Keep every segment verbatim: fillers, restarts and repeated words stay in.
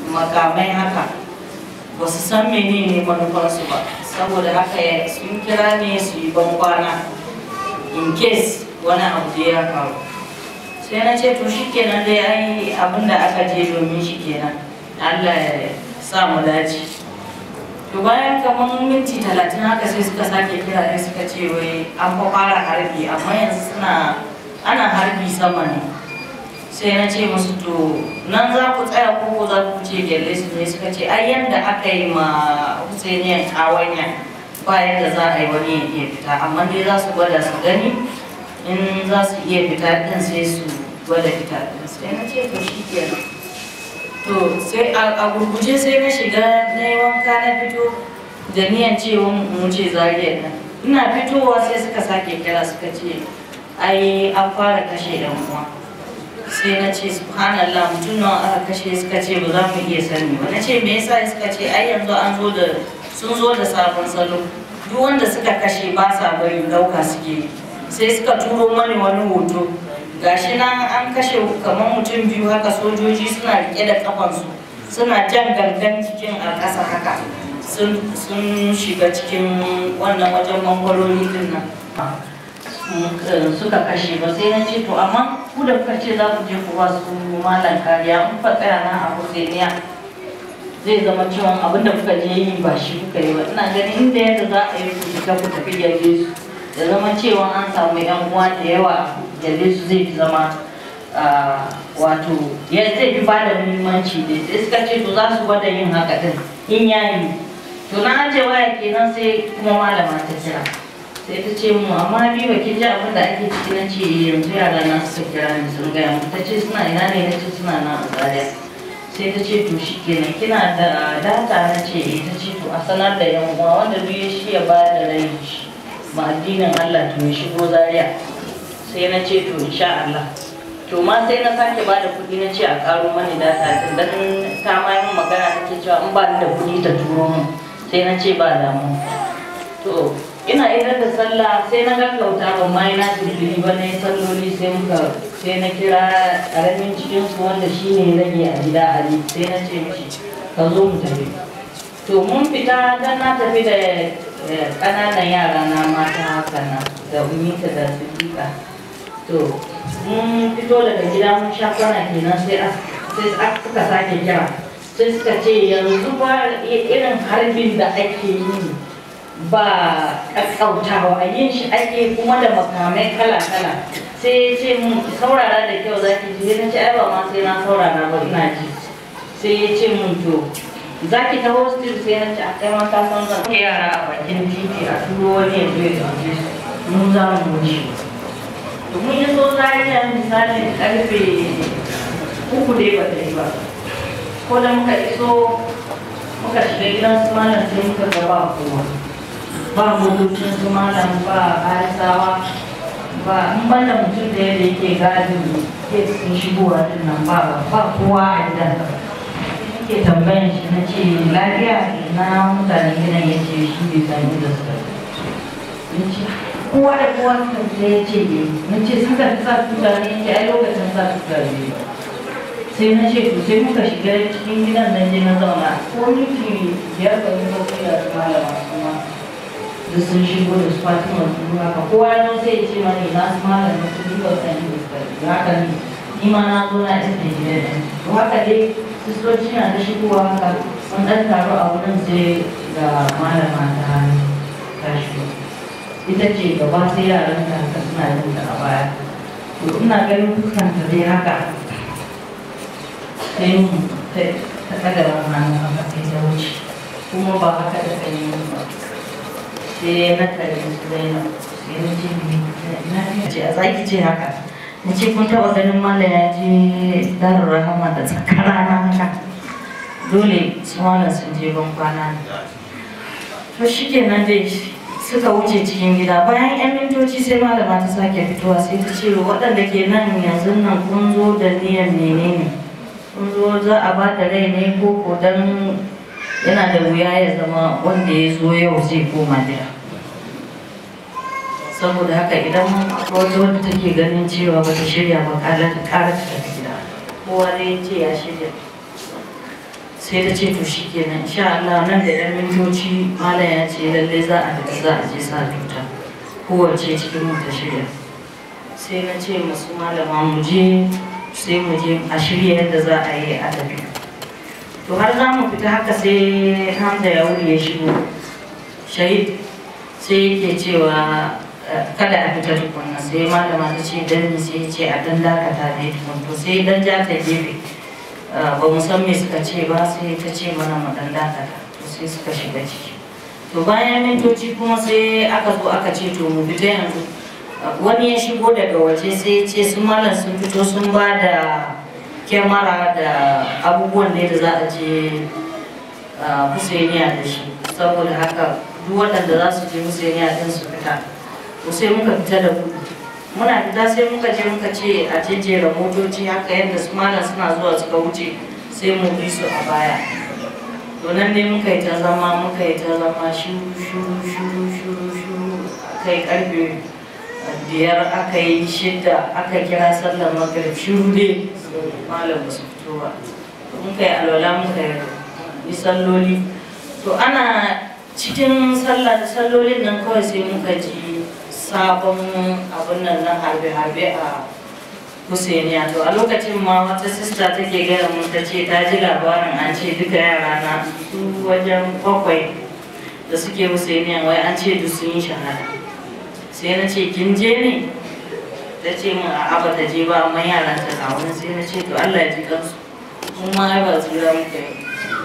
makamai haka ba su san menene manufarsu ba, saboda haka sun kira ne su yi bankwana in case wani abu da ya faru. Sai na ce to shi kenan dai ai abinda aka je domin shi kenan, Allah ya sa mu dace. To bayan kamar minti talatin haka sai suka sake kira ne suka ce wai an fa fara harbi amma yanzu suna ana harbi sama ne. Sai na ce musu to nan za ku tsaya ko za ku ce gyalle su ne, suka ce ai yanda aka yi ma Husainiyan kawanya ba yadda za a yi wani ya iya fita, amma dai za su gwada su gani in za su iya fita din sai su gwada fita din. Sai na ce to shi kenan. To sai a gurguje sai na shiga na yi wanka na fito da niyan cewa mu ce Zariya nan. Ina fitowa sai suka sake kira suka ce ai an fara kashe yan uwa. Sai na ce subhanallah mutum nawa aka kashe, suka ce ba za mu iya sani ba. Na ce me yasa, suka ce ai yanzu an zo da sun zo da sabon salo, duk wanda suka kashe ba sa bari dauka suke. Sai suka turo mani wani hoto gashi nan an kashe kamar mutum biyu haka, sojoji suna rike da kafansu suna jan gangan cikin a ƙasa haka sun shiga cikin wannan wajen mangwarori din nan suka kashe ba. Sai na ce to amma ku da kuka ce za ku je ku ba su malam kariya, in fa tsaya na a Husainiya zai zama cewa abin da kuka je yi ba shi kuka yi ba. Ina ganin inda yadda za a yi ku fita ku tafi gyalle su, da zama cewa an samu yan uwa da yawa gyalle su zai fi zama wato ya zai fi bada muhimmanci ne. Sai suka ce to za su gwada yin haka din in yayi. To na aje waya kenan sai kuma malama ta kira. Sai ta ce mu amma biyu kin ji abin da ake ciki, na ce yanzu yara na suka kira ni sun gaya mu. Ta ce suna ina ne, na ce suna nan a Zaria. Sai ta ce to shi kenan kina da data, na ce eh. Ta ce to a sanar da yan uwa wanda duk ya shi ya ba da rai ma addinin Allah to ya shigo Zaria. Sai na ce to insha Allah. To ma sai na sake ba da kuɗi, na ce a ƙaro mani data din dan ta ma yin magana take cewa in ba ni da kuɗi ta turo mu. Sai na ce ba damu. To ina idan da sallah sai na gaggauta ban ma na tilili ba, na yi salloli sai muka sai na kira ƙaramin cikin su wanda shi ne rage a gida Ali. Sai na ce mishi ka zo mu tafi. To mun fita dan na tafi da ƙananan yara na mata haka na da Umita da Siddiqa. To mun fito daga gida mun sha kwana kenan sai sai suka sake kira. Sai suka ce yanzu ba irin harbin da ake yi ba ƙaƙƙautawa, yin shi ake kuma da makamai kala-kala. Sai ya ce mun saurara da kyau za ki ji. Na ce ai ba ma sai na saurara ba ina ji. Sai ya ce mun to za ki taho still. sai na ce a kai mata san zan ke yara a bakin titi a turo wani ya zo ya ɗauke su mun za mu wuce. To mun yi so Zaria misalin ƙarfe uku dai ba ta yi ba. Ko da muka iso muka shiga gidan su malam sai muka ga ba kowa, ba motocin su malam, ba harisawa, ba in banda mutum da yadda yake gadin ke sun shigowa din nan ba ba kowa a gidan. Ke tambayan shi na ce lafiya na mutanen gidan, ya ce shi bai sami da suka ya ce kowa da kowa suka fita, ya ce na ce sun ka fi sa tuta ne, ya ce ai lokacin sa tuta ne. Sai na ce to sai muka shiga cikin gidan nan je na zauna ko miki biyar ka yi sauki da su malama kuma da sun shigo da su Fatima su haka kowa ya sai ya ce mani na su malama su duka sani da suka yi haka ne ni ma na zo na iske gidan nan. To haka dai sistoci na ta shigowa haka sun ɗan taru a wurin sai ga malama ta ta shigo. Ita ce gaba sai yaran ta haka suna yin ta a baya. To ina ganin fuskanta dai haka sai mu ta ɗaga hannu haka sai ta wuce kuma ba haka da kan yi ba. Sai na tare su Zainab sai na ce na ce a zaki ce haka. Na ce kun taɓa ganin mala ya je darar rahama da tsakara na haka, dole su malam sun je ban kwana ne. To shi kenan dai suka wuce cikin gida. Bayan yan mintoci sai malama ta sake fitowa sai ta ce waɗanda ke nan yanzu nan kun zo da niyan menene, kun zo za a ba da rai ne ko ko dan yana da wuya ya zama wanda ya zo yau zai koma gida. Saboda haka idan wata wanda take ganin cewa ba ta shirya ba kala ta kara ta tafi gida, kowa ne ya ce ya shirya. sai ta ce to shi kenan insha Allah nan da ɗan mintoci malam ya ce lallai za a fita za a je sa tuta kowace cikin mu ta shirya. Sai na ce masu malama mu je sai mu je a shirya yadda za a yi a tafi. To har za mu fita haka sai Hamza ya wuri ya shigo shahid sai yake cewa kada a fita tukunna, sai malama ta ce dan ni, sai ce a dan dakata da ya tukun. To sai dan ja ta gefe ba mu san me suka ce ba, sai ta ce mana mu dan dakata, to sai suka shiga ciki. To bayan mintoci kuma sai aka zo aka ce to mu fita yanzu. Wani ya shigo daga waje sai ya ce su malam sun fito sun ba da kyamara da abubuwan da za a je Husainiya da shi, saboda haka duk waɗanda za su je Husainiya ɗin su fita. To sai muka fita da gudu, muna fita sai muka je muka ce a jejjera motoci haka yadda su malam suna zuwa suka wuce sai mu bi su a baya. To nan dai muka yi ta zama muka yi ta zama shuru shuru shuru shuru shuru kai karfe biyar aka yi shidda aka kira sallar magrib shuru dai malam ba su fito ba. Muka yi alwala muka yi salloli. To ana cikin sallah da sallolin nan kawai sai muka ji sabon abin nan na harbe-harbe a Husainiya. To a lokacin ma wata sista take gaya mun ta ce ta ji labarin an ce duka yara na su wajen bakwai da suke Husainiya wai an ce duk sun yi shahada. Sai na ce kin je ne? Ta ce min a'a ba ta je ba amma yaran ta na wani. Sai na ce to Allah ya ji kansu, mun ma ai ba tsira muka yi.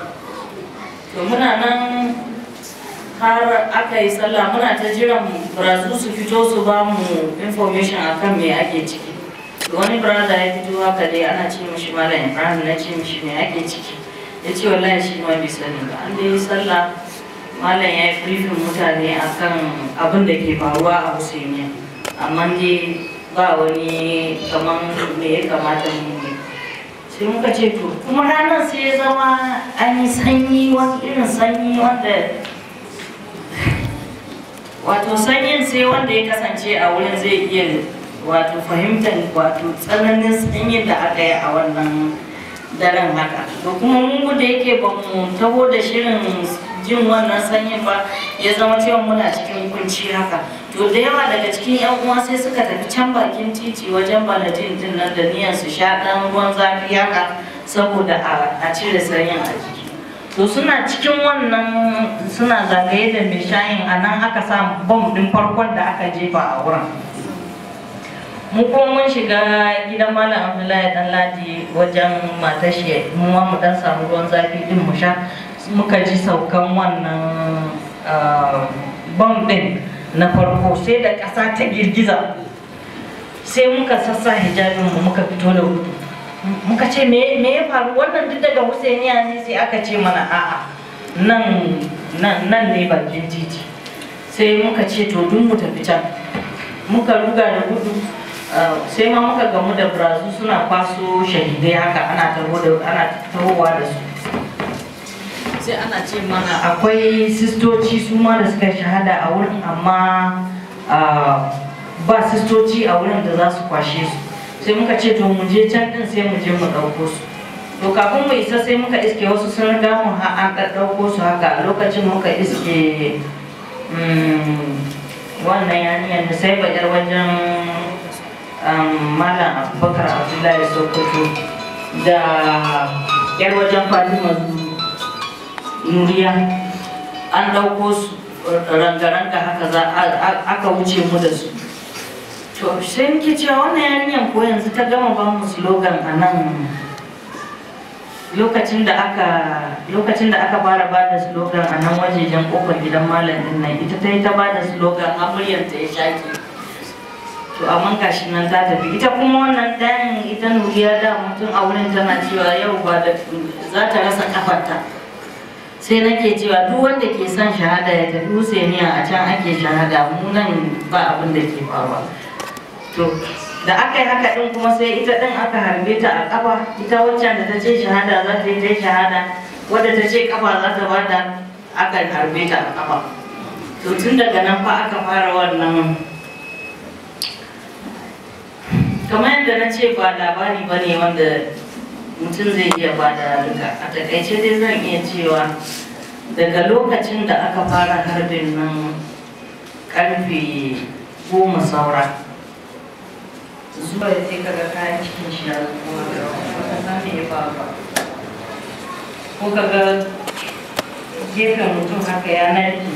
To muna nan har aka yi sallah muna ta jiran barazu su fito su ba mu information akan me ake ciki. Wani brother ya fito haka dai ana ce mishi malam Ibrahim, na ce mishi me ake ciki, ya ce wallahi shi ma bai sani ba. An dai yi sallah malam ya yi briefing mutane akan abin da ke faruwa a Husainiya, amma dai ba wani kaman me ya kamata mu yi. Sai muka ce to kuma ranar sai ya zama an yi sanyi, wani irin sanyi wanda wato sanyin sai wanda ya kasance a wurin zai iya wato fahimtar wato tsananin sanyin da aka yi a wannan daren haka. To kuma mu da yake ba mu taho da shirin jin wannan sanyin ba, ya zama cewa muna cikin kunci haka. To da yawa daga cikin yan uwa sai suka tafi can bakin titi wajen baladin din nan da niyyar su sha ɗan ruwan zafi haka saboda a cire sanyin a jiki. To suna cikin wannan suna zagaye da mai shayin, a nan aka sa bom ɗin farkon da aka jefa a wurin. Mu kuma mun shiga gidan Malam Abdullahi Ɗanladi wajen matar shi, mu ma mu dan samu ruwan zafi din mu sha. Muka ji saukan wannan bom ɗin na farko, sai da ƙasa ta girgiza, sai muka sassa hijabin mu muka fito da gudu. Muka ce me ya faru wannan duk daga Husainiya ne? Sai aka ce mana a'a nan nan ne bakin titi. Sai muka ce to duk mu tafi can, muka ruga da gudu. Sai ma muka gamu da barazu suna kwaso shahidai haka ana taho da ana tahowa da su. Sai ana ce mana akwai sistoci su ma da suka shahada a wurin, amma ba sistoci a wurin da za su kwashe su. Sai muka ce to mu je can din sai mu je mu ɗauko su. To kafin mu isa sai muka iske wasu sun riga mu an ɗauko su haka. A lokacin muka iske wannan yarinyar da sai bajar wajen Malam Abubakar Abdullahi Sokoto da yar wajen Fatima Nuriya, an ɗauko su ranga-ranga haka za aka wuce mu da su. To sai muke cewa wannan yarinyar ko yanzu ta gama ba mu slogan a nan lokacin da aka lokacin da aka fara ba da slogan a nan wajejen kofar gidan malam din nan, ita ta yi ta ba da slogan har muryar ta ya shaki. To amma gashi nan ta tafi. Ita kuma wannan ɗayan ita Nuriya da mutum a wurin tana cewa yau ba da za ta rasa kafarta. Sai nake cewa duk wanda ke son shahada ya tafi Husainiya, a can ake shahada, mu nan ba abin da ke faruwa. To da aka yi haka din kuma sai ita din aka harbe ta a kafa. Ita waccan da ta ce shahada za ta yi ta shahada, wadda ta ce kafa za ta bada aka harbe ta a kafa. To tun daga nan fa aka fara wannan, kamar yadda na ce ba labari ba ne wanda mutum zai iya ba da duka. A takaice dai zan iya cewa daga lokacin da aka fara harbin nan karfe goma saura zuwa da sai kaga kayan cikin shi ya zuwa da wata sami ya faru ko kaga gefen mutum haka ya narke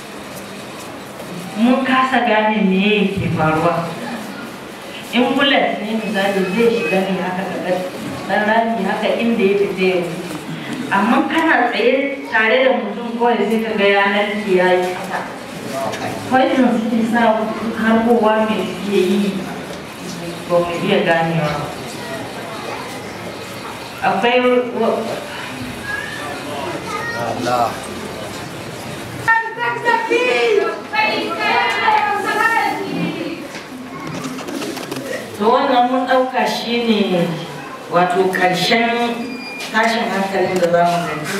mun kasa gane me ke faruwa. In bullet ne misali zai shiga ne haka kaga dan rami haka inda ya fita ya wuce, amma kana tsaye tare da mutum kawai sai kaga ya narke ya yi kasa. Poison suke sa harbowa mai suke yi ba mu iya ganewa. Akwai Allah. To wannan mun ɗauka shi ne wato ƙarshen tashin hankalin da za mu gani.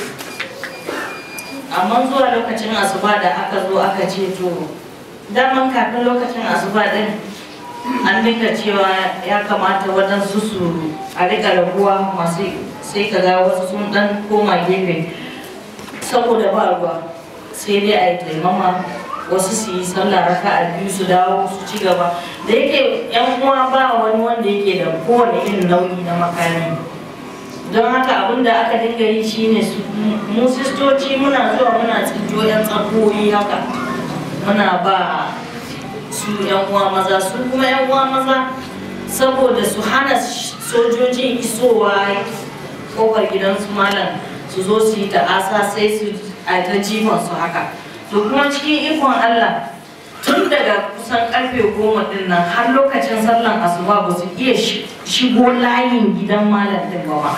Amma zuwa lokacin asuba da aka zo aka ce to daman kafin lokacin asuba ɗin an dinga cewa ya kamata waɗansu su a riƙa raguwa masu sai ka ga wasu sun ɗan koma gefe saboda ba ruwa sai dai a yi taimama wasu su yi sallah raka a biyu su dawo su ci gaba da yake yan uwa ba wani wanda yake da kowane irin nauyi na makami don haka abin da aka dinga yi shine su mu sistoci muna zuwa muna tsinto yan tsakoyi haka muna ba su yan uwa maza su kuma yan uwa maza saboda su hana sojojin isowa kofar gidansu malam su zo su yi ta'asa sai su a ta jifan su haka. To kuma cikin ikon Allah tun daga kusan karfe goma din nan har lokacin sallan asuba ba su iya shigo layin gidan malam din ba.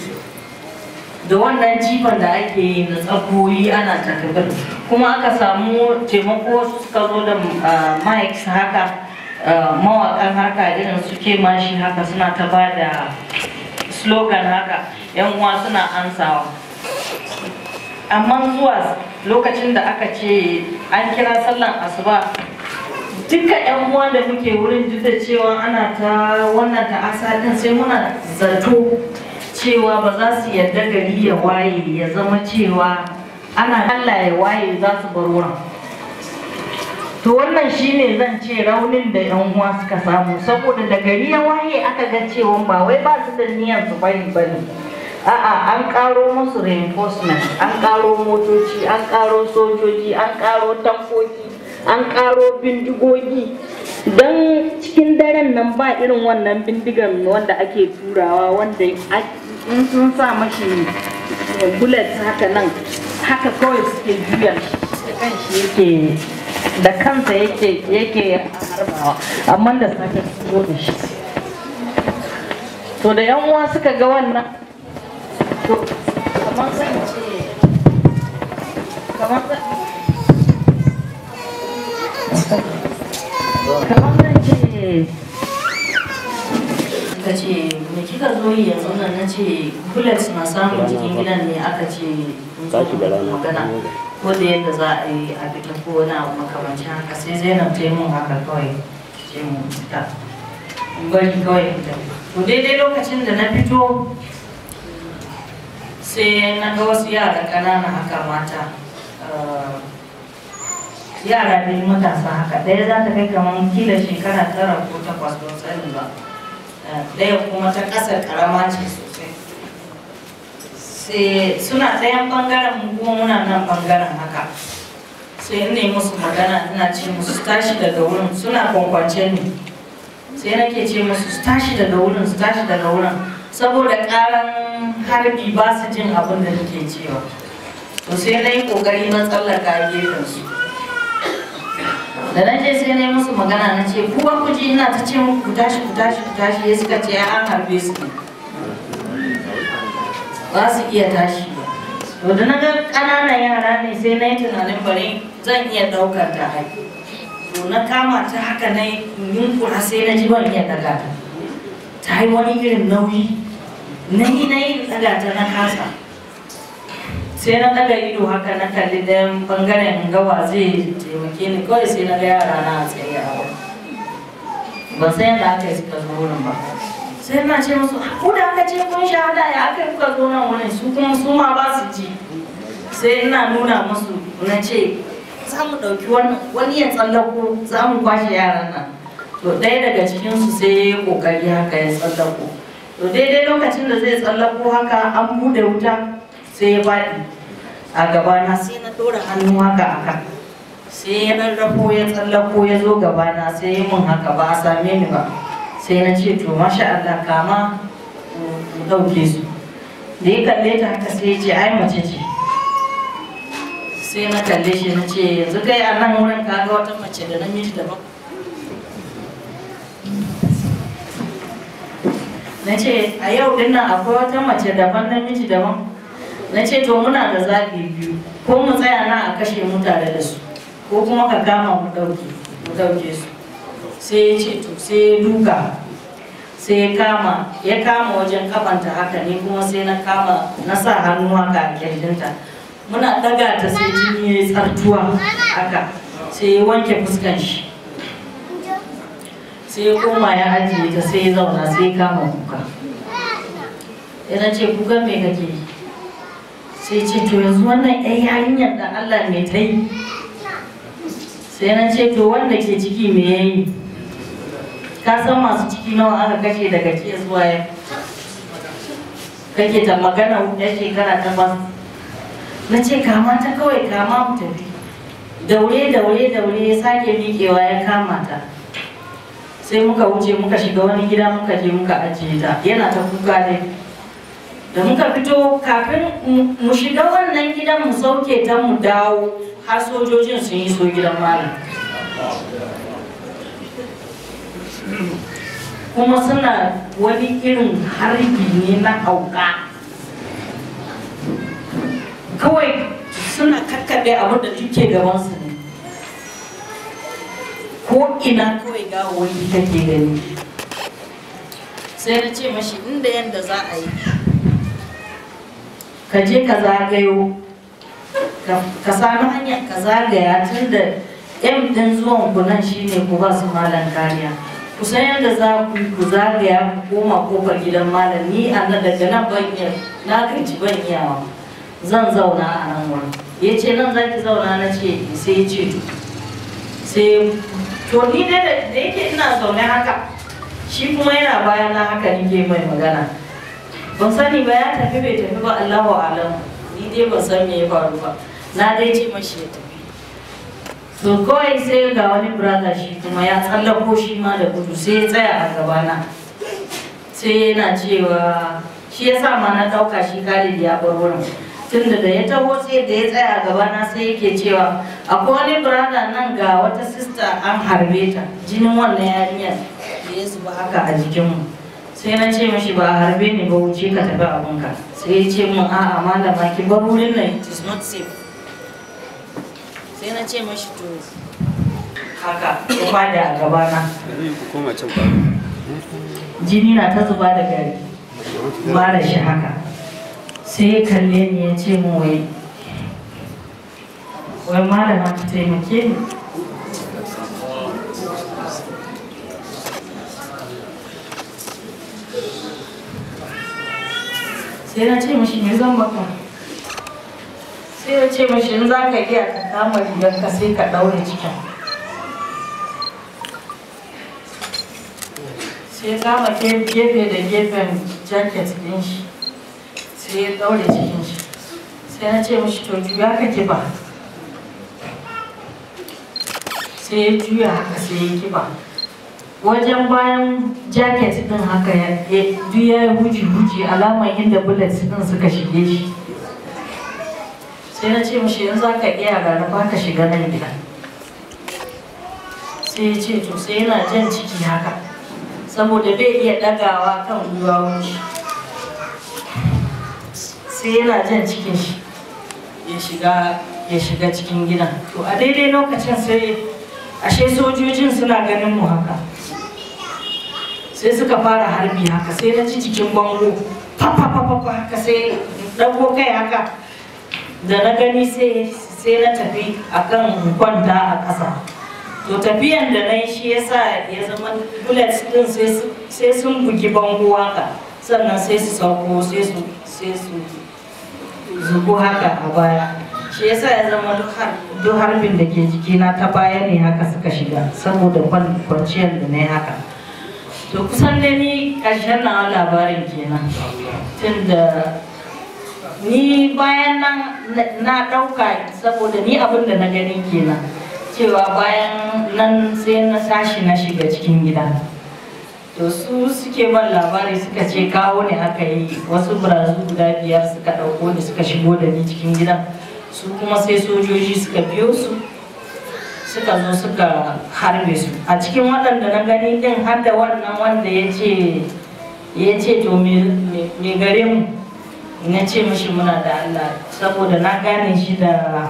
Da wannan jifan da ake yi na tsakoyi ana takabar kuma aka samu taimako suka zo da mics haka mawakan haka irin suke mashi haka suna ta ba da slogan haka yan uwa suna ansawa. Amma zuwa lokacin da aka ce an kira sallan asuba duka yan uwa da muke wurin duk da cewa ana ta wannan ta'asa din sai muna zato cewa ba za su yarda gari ya waye ya zama cewa ana Allah ya waye za su bar wurin. To wannan shine zan ce raunin da yan uwa suka samu saboda da gari ya waye aka ga cewa ba wai ba su da niyyar su bari bane. A'a an karo musu reinforcement, an karo motoci, an karo sojoji, an karo tankoki, an karo bindigogi. Don cikin daren nan ba irin wannan bindigan wanda ake turawa wanda in sun sa mashi bullet haka nan haka kawai suke juya da kanshi yake da kansa yake yake harbawa amma da sake zo da shi. To da yan uwa suka ga wannan to kamar zan ce kamar zan kamar zan ce ka ce me kika zo yi yanzu nan na ce bullets na samun cikin gidan ne aka ce magana ko da yadda za a yi a fita ko wani abu makamancin haka sai Zainab ta yi mun haka kawai ce mu fita bari kawai fita. To daidai lokacin da na fito sai na ga wasu yara ƙanana haka mata yara biyu matasa haka ɗaya za ta kai kamar kila shekara tara ko takwas don sani ba ɗaya kuma ta ƙasar ƙarama ce sosai sai suna ɗayan ɓangaren mu kuma muna nan ɓangaren haka sai ne musu magana ina ce musu su tashi daga wurin suna kwankwance ne sai nake ce musu su tashi daga wurin su tashi daga wurin saboda ƙaran harbi ba su jin abin da nake cewa to sai na yi ƙoƙari na tsallaka gefen su da na je sai na yi musu magana na ce ku ba ku ji ina ta ce muku ku tashi ku tashi ku tashi ya suka ce an harbe su ne ba su iya tashi ba. To da na ga ƙananan yara ne sai na yi tunanin bari zan iya ɗaukar ta hai to na kama ta haka na yunkura sai na ji ban iya ɗaga ta ta yi wani irin nauyi na yi na yi ɗaga ta na kasa sai na ɗaga ido haka na kalli ɗayan ɓangaren gawa zai taimake ni kawai sai na ga yara na a tsaye a wani ban san yadda aka yi suka zo wurin ba sai na ce musu ku da aka ce kun shahada ya aka kuka zo nan wurin su kuma su ma ba su ji. Sai ina nuna musu na ce za mu ɗauki wani ya tsallako za mu kwashe yaran nan. To ɗaya daga cikinsu sai ya yi ƙoƙari haka ya tsallako. To daidai lokacin da zai tsallako haka an buɗe wuta sai ya faɗi a gabana sai na ɗora hannu haka a kan. Sai ya rarrafo ya tsallako ya zo gabana sai ya mun haka ba a same ni ba. Sai na ce to masha Allah kama mu ɗauke su. Da ya kalle ta haka sai ya ce ai mace ce. Sai na kalle shi na ce yanzu kai a nan wurin ka ga wata mace da namiji daban. Na ce a yau din nan akwai wata mace daban namiji daban. Na ce to muna da zaɓi biyu ko mu tsaya na a kashe mu tare da su ko kuma ka kama mu ɗauke mu ɗauke su. Sai ya ce to sai ya duka sai ya kama ya kama wajen kafanta haka ne kuma sai na kama na sa hannu haka a kirjinta. Muna daga ta sai jini ya yi tsartuwa haka sai ya wanke fuskan shi sai ya koma ya ajiye ta sai ya zauna sai ya kama kuka. Yana ce kuka me kake yi? Sai ce to yanzu wannan ɗan yarinyar da Allah me ta yi? Sai na ce to wanda ke ciki me ya yi? Ka san masu ciki nawa aka kashe daga ke zuwa ya kake ta magana ya shekara takwas. Na ce kama ta kawai kama mu tafi. Daure daure daure ya sake miƙewa ya kama ta. Sai muka wuce muka shiga wani gida muka je muka ajiye ta yana ta kuka dai. Da muka fito kafin mu shiga wannan gidan mu sauke ta mu dawo har sojojin sun yi so gidan malam. Kuma suna wani irin harbi ne na hauka. Kawai suna kakkaɓe abin da duke gabansu ne. Ko ina kawai gawawaki kake gani. Sai na ce mashi inda yanda za a yi ka je ka zagayo ka sami hanyar ka zagaya tun da yan ɗin zuwan ku nan shine ku ba su malam kariya. Ku san yadda za ku yi ku zagaya ku koma kofar gidan malam. Ni a nan daga nan ban iya na gaji ban iyawa. Zan zauna a nan wurin. Ya ce nan za ki zauna na ce sai ya ce to. Sai to ni dai da yake ina zaune haka shi kuma yana baya na haka nike mai magana. Ban sani ba ya tafi bai tafi ba Allahu alam. Ni dai ban san me ya faru ba. Na dai ce mashi ya tafi. To kawai sai ga wani brother shi kuma ya tsallako shi ma da gudu sai ya tsaya a gabana. Sai yana cewa shi ya sa ma na ɗauka shi Khalid ya bar wurin. Tunda da ya taho sai da ya tsaya a gabana sai yake cewa akwai wani brother nan ga wata sister an harbe ta jinin wannan yarinyar da ya zuba haka a jikinmu. Sai na ce mashi ba a harbe ni ba wuce ka tafi abinka. Sai ya ce min a'a malama ki bar wurin nan it is not safe. Sai na ce mashi to haka ya fada a gabana. Jini na ta zuba da gari mara shi haka. Sai ya kalle ni ya ce min wai wai malama ki taimake ni. Sai na ce mashi me zan maka? Sai ya ce mashi in za ka iya ka kama rigarka sai ka ɗaure cikin. Sai kama gefe da gefen jacket ɗin shi sai ya ɗaure cikin shi. Sai na ce mashi to juya ka kiba. Sai ya juya haka sai ya kiba. Wajen bayan jacket din haka ya ya huji-huji alamar inda bullets din suka shige shi. Sai na ce mashi yanzu za ka iya rarraba ka shiga nan gida. Sai ya ce to sai yana jan ciki haka saboda bai iya ɗagawa kan gwiwawun shi. Sai yana jan cikin shi ya shiga ya shiga cikin gidan. To a daidai lokacin sai ashe sojojin suna ganin mu haka. Sai suka fara harbi haka sai na ci cikin bango fafafafafa haka sai ɗago kai haka da na gani sai sai na tafi akan kwanta a ƙasa to tafiyan da na yi shi yasa ya zama bullets din sai sun bugi bango haka sannan sai su sauko sai su sai su zubo haka a baya shi yasa ya zama duk harbin da ke jikina ta baya ne haka suka shiga saboda kwanciyar da na yi haka. To kusan da ni ƙarshen na labarin kenan tun da ni bayan nan na ɗauka saboda ni abin da na gani kenan cewa bayan nan sai na tashi na shiga cikin gida. To su suke ban labari suka ce kawo ne aka yi wasu barazu guda biyar suka ɗauko ni suka shigo da ni cikin gidan su kuma sai sojoji suka biyo su suka zo suka harbe su. A cikin waɗanda na gani din har da wannan wanda ya ce ya ce to me gare mu na ce mishi muna da Allah saboda na gane shi da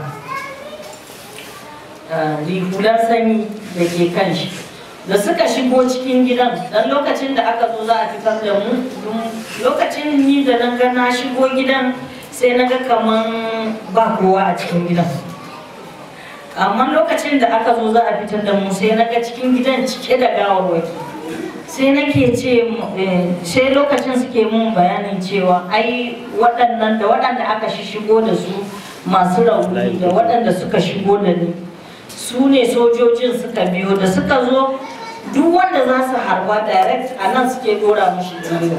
rigular sanyi da ke kan shi. Da suka shigo cikin gidan dan lokacin da aka zo za a fitar da mu lokacin ni da na ga na shigo gidan sai na ga kaman ba kowa a cikin gidan. Amma lokacin da aka zo za a fitar da mu sai na ga cikin gidan cike da gawarwaki sai nake ce sai lokacin suke mun bayanin cewa ai waɗannan da waɗanda aka shigo da su masu rauni da waɗanda suka shigo da ni su ne sojojin suka biyo da suka zo duk wanda za su harba direct a nan suke dora mushi jirga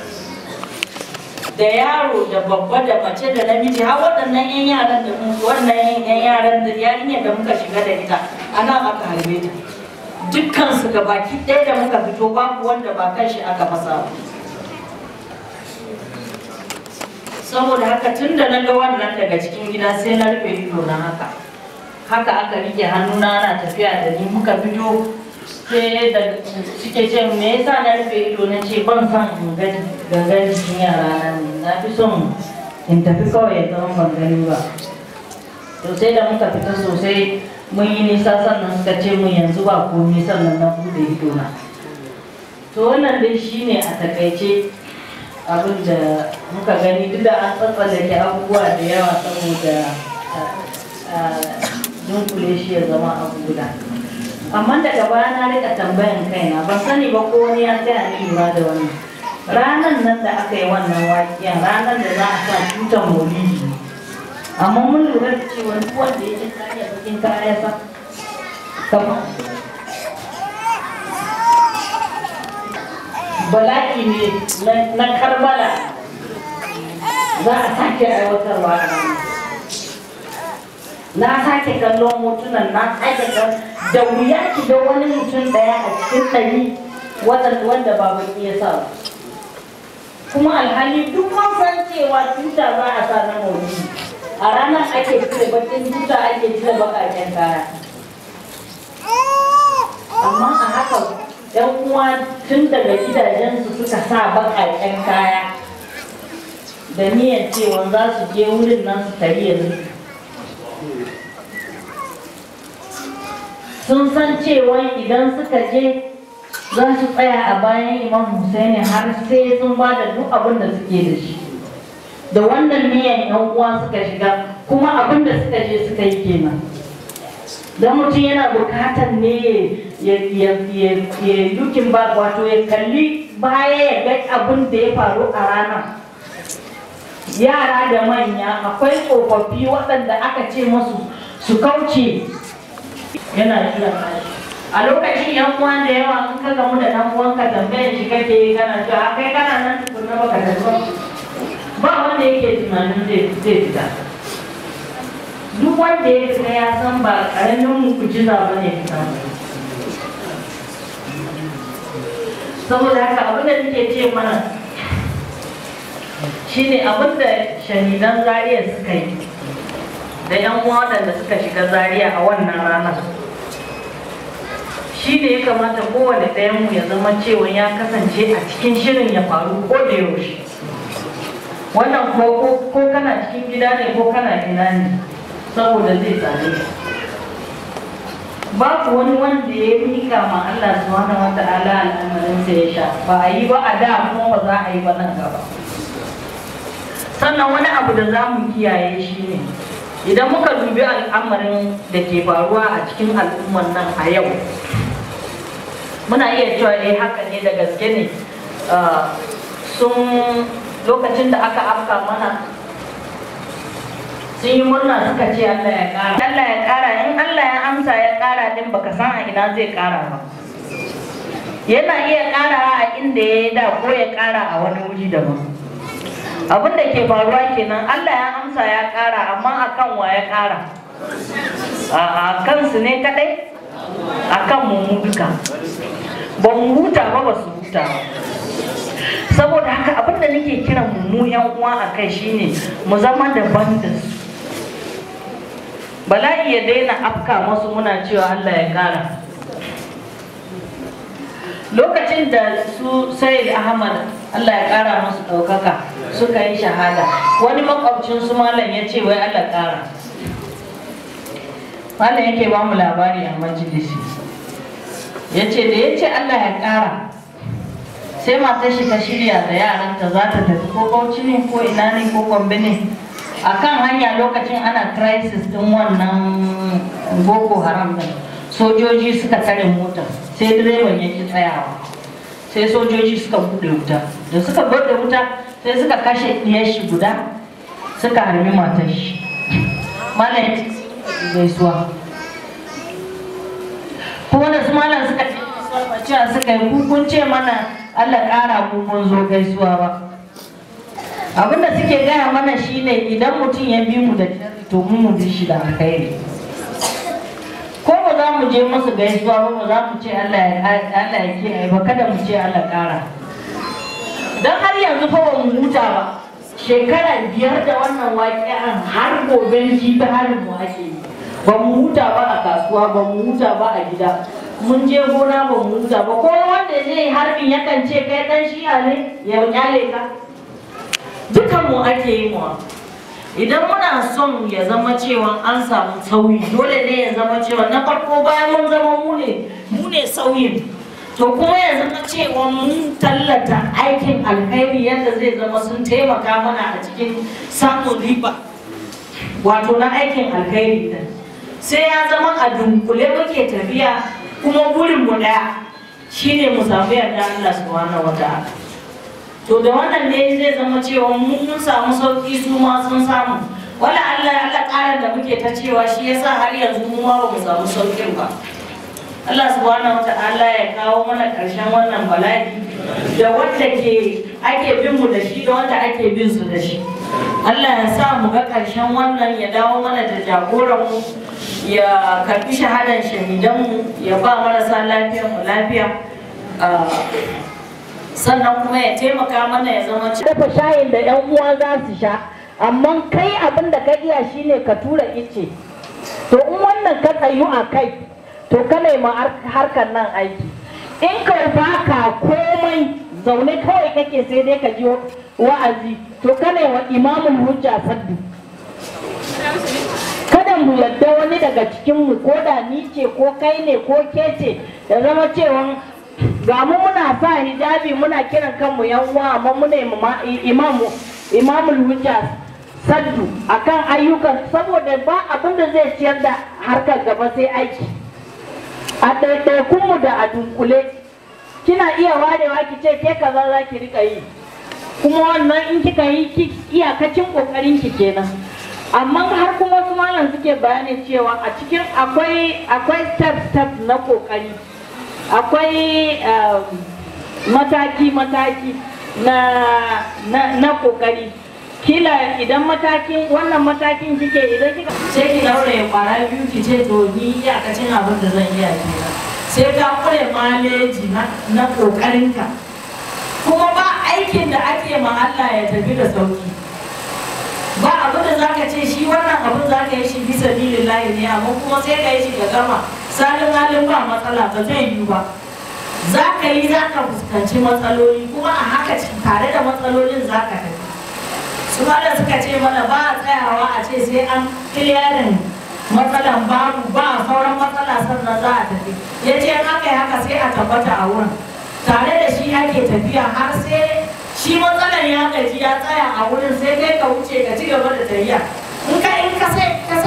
da yaro da babba da mace da namiji har waɗannan 'yan yaran da wannan 'yan yaran da yarinyar da muka shiga da ita a nan aka harbe ta dukkan su baki ɗaya da muka fito babu wanda ba kan shi aka fasa ba. Saboda haka tun da na ga wannan daga cikin gida sai na rufe ido na haka haka aka rike hannuna ana tafiya da ni muka fito sai da suke ce me yasa na rufe ido na ce ban san in ga gangan jikin yara na ne na fi son in tafi kawai ya zama ban gani ba. To sai da muka fita sosai mun yi nisa sannan suka ce mun yanzu ba komai sannan na bude ido na. To wannan dai shine a takaice abin da muka gani duk da an tsatsallake abubuwa da yawa saboda dunkule shi ya zama abu guda. Amma daga baya na rika tambayan kaina ban sani ba ko wani ya tsaya ni lura da wani ranar nan da aka yi wannan waƙiyan ranar da za a sa tutan maulidi amma mun lura da cewa duk wanda ya ji kaya bakin kaya sa kama bala'i ne na Karbala za a sake aiwatarwa a ranar. Na sake kallon hotunan na sake kan da wuya ki ga wani mutum daya a cikin ɗari wanda ba baki ya sa kuma alhali duk mun san cewa tuta za a sa na maulidi a ranar ake cire bakin tuta ake cire bakaken kaya amma a haka yan uwa tun daga gidajensu suka sa bakaken kaya da niyyar cewa za su je wurin nan su tari yanzu sun san cewa idan suka je za su tsaya a bayan Imam Hussaini har sai sun ba da duk abin da suke da shi da wannan niyyar yan uwa suka shiga kuma abin da suka je suka yi kenan. Dan mutum yana bukatar ne ya dukin ba wato ya kalli baya ya ga abin da ya faru a ranar. Yara da manya akwai tsofaffi waɗanda aka ce masu su kauce yana jira a lokacin yan uwa da yawa in ka gamu da dan uwanka tambayar shi kake kana cewa kai kana nan tukunna baka da ba wanda yake tunanin zai fita. Duk wanda ya fita ya san ba karamin mu'jiza bane fita. Saboda haka abin da nake ce mana shine abin da shahidan Zaria suka yi da yan uwa waɗanda suka shiga Zaria a wannan ranar shi ne ya kamata kowane ɗayanmu ya zama cewa ya kasance a cikin shirin ya faru ko da yaushe. Wannan ko kana cikin gida ne ko kana ina ne saboda zai tsare ka. Babu wani wanda ya mika ma Allah subhanahu wa ta'ala al'amarinsa ya sha ba a yi ba a da kuma ba za a yi ba nan gaba. Sannan wani abu da za mu kiyaye shi ne idan muka dubi al'amarin da ke faruwa a cikin al'ummar nan a yau, muna iya cewa eh haka ne da gaske ne sun lokacin da aka afka mana sun yi murna suka ce Allah ya ƙara. Allah ya ƙara, in Allah ya amsa ya ƙara din baka san a ina zai ƙara ba. Yana iya ƙarawa a inda ya yi da ko ya ƙara a wani wuri daban. Abin da ke faruwa kenan, Allah ya amsa ya ƙara, amma akan wa ya ƙara? A kansu ne kaɗai? Akan mu duka. Ba mu huta ba, ba su huta ba. Saboda haka abin da nake kiran mu yan uwa a kai shine mu zama daban da su. Bala'i ya daina afka masu muna cewa Allah ya ƙara. Lokacin da su Sayyid Ahmad Allah ya ƙara masu ɗaukaka suka yi shahada, wani makwabcin su malam ya ce wai Allah ƙara. Malam yake ba mu labari a majalisi, ya ce da ya ce Allah ya ƙara, sai matar shi ta shirya da yaranta za ta tafi ko Bauchi ne ko ina ne ko Gombe ne. A kan hanya lokacin ana crisis din wannan Boko Haram din, sojoji suka tare motar, sai direban ya ki tsayawa, sai sojoji suka buɗe wuta. Da suka buɗe wuta sai suka kashe ɗiyar shi guda, suka harbi matar shi. Malam gaisuwa, kuma da su malam suka ce suka yi kun ce mana Allah ƙara mu mun zo gaisuwa ba. Abinda suke gaya mana shine idan mutum ya bi mu da to mu mu bi shi da alkhairi. Ko ba za mu je musu gaisuwa ba, ba za mu ce Allah ya Allah ya kiyaye ba, kada mu ce Allah ƙara. Dan har yanzu fa ba mu huta ba. Shekara biyar da wannan waƙi'an har goben jibi harin mu ake yi. Ba mu huta ba a kasuwa, ba mu huta ba a gida. Mun je gona ba mu huta ba. Ko wanda zai harbin yakan ce kai dan shi'a ne ya kyale ka. Dukan mu ake yi mu. Idan muna son ya zama cewa an samu sauyi, dole ne ya zama cewa na farko bayan mun zama mu ne mu ne sauyin, to kuma ya zama cewa mun tallata aikin alkhairi yadda zai zama sun taimaka mana a cikin samun riba wato na aikin alkhairi din. Sai ya zama a dunkule muke tafiya, kuma burin mu daya shine mu samu yarda Allah subhanahu wataala. To da wannan ne zai zama cewa mun samu sauki, su ma sun samu. Wala Allah Allah ƙarar da muke ta cewa shi yasa har yanzu mu ma ba mu samu saukin ba. Allah subhanahu wata'ala ya kawo mana ƙarshen wannan bala'i da wanda ke ake bin mu da shi da wanda ake bin su da shi. Allah ya sa mu ga ƙarshen wannan, ya dawo mana da jagoran mu, ya karbi shahadan shahidan mu, ya ba marasa lafiyar mu lafiya. Sannan kuma ya taimaka mana ya zama dafa shayin da yan uwa za su sha, amma kai abin da ka iya shine ka tura ice. To in wannan ka tsayu a kai, to kana ma harkar nan aiki. In ka baka komai zaune kawai kake sai dai ka ji wa'azi, to kana wa imamul hujja saddu. Kada mu yadda wani daga cikin mu, ko da ni ce ko kai ne ko ke ce, ya zama cewa ga mu muna sa hijabi muna kiran kanmu yan uwa, amma mu ne imamu imamul hujja saddu akan ayyukan, saboda ba abin da zai ciyar da harkar gaba sai aiki. A ɗaiɗaikun mu da a dunkule, kina iya warewa ki ce ke kaza za ki rika yi, kuma wannan in kika yi iyakacin kokarin ki kenan. Amma har kuma wasu malam suke bayani cewa a cikin akwai akwai step step na kokari, akwai mataki-mataki na, na, na kokari. Kila idan matakin wannan matakin kike idan kika sai ki daure kwara biyu ki ce to ni iyakacin abin da zan iya kenan, sai ka kure maleji na, na kokarinka. Kuma ba aikin da ake ma Allah ya tafi da sauki. Ba abin da zaka ce shi wannan abin zaka yi shi bisa lillahi ne, amma kuma sai ka yi shi ga gama salin halin ba matsala, ba zai yi ba. Za ka yi za ka fuskanci matsaloli, kuma a haka tare da matsalolin za ka tafi. Su da suka ce mana ba a tsayawa a ce sai an kiliyarin matsalan babu ba a sauran matsala sannan za a tafi. Ya ce haka yi haka sai a tabbata a wurin. Tare da shi ake tafiya har sai shi matsalan ya gaji ya tsaya a wurin, sai kai ka wuce ka ci gaba da tafiya. In ka in ka sai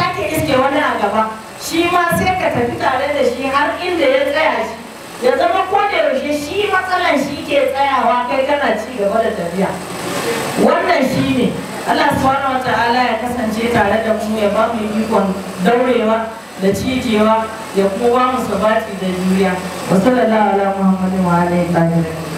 wani a gaba shi ma sai ka tafi tare da shi har inda ya tsaya shi ya zama ko da yaushe shi matsalan shi ke tsayawa kai kana ci gaba da tafiya. Wannan shi ne Allah subhanahu wa ta'ala ya kasance tare da mu, ya ba mu ikon daurewa da cijewa, ya kuma ba mu sabati da juriya. Wa sallallahu ala Muhammadin wa alihi wa sahbihi.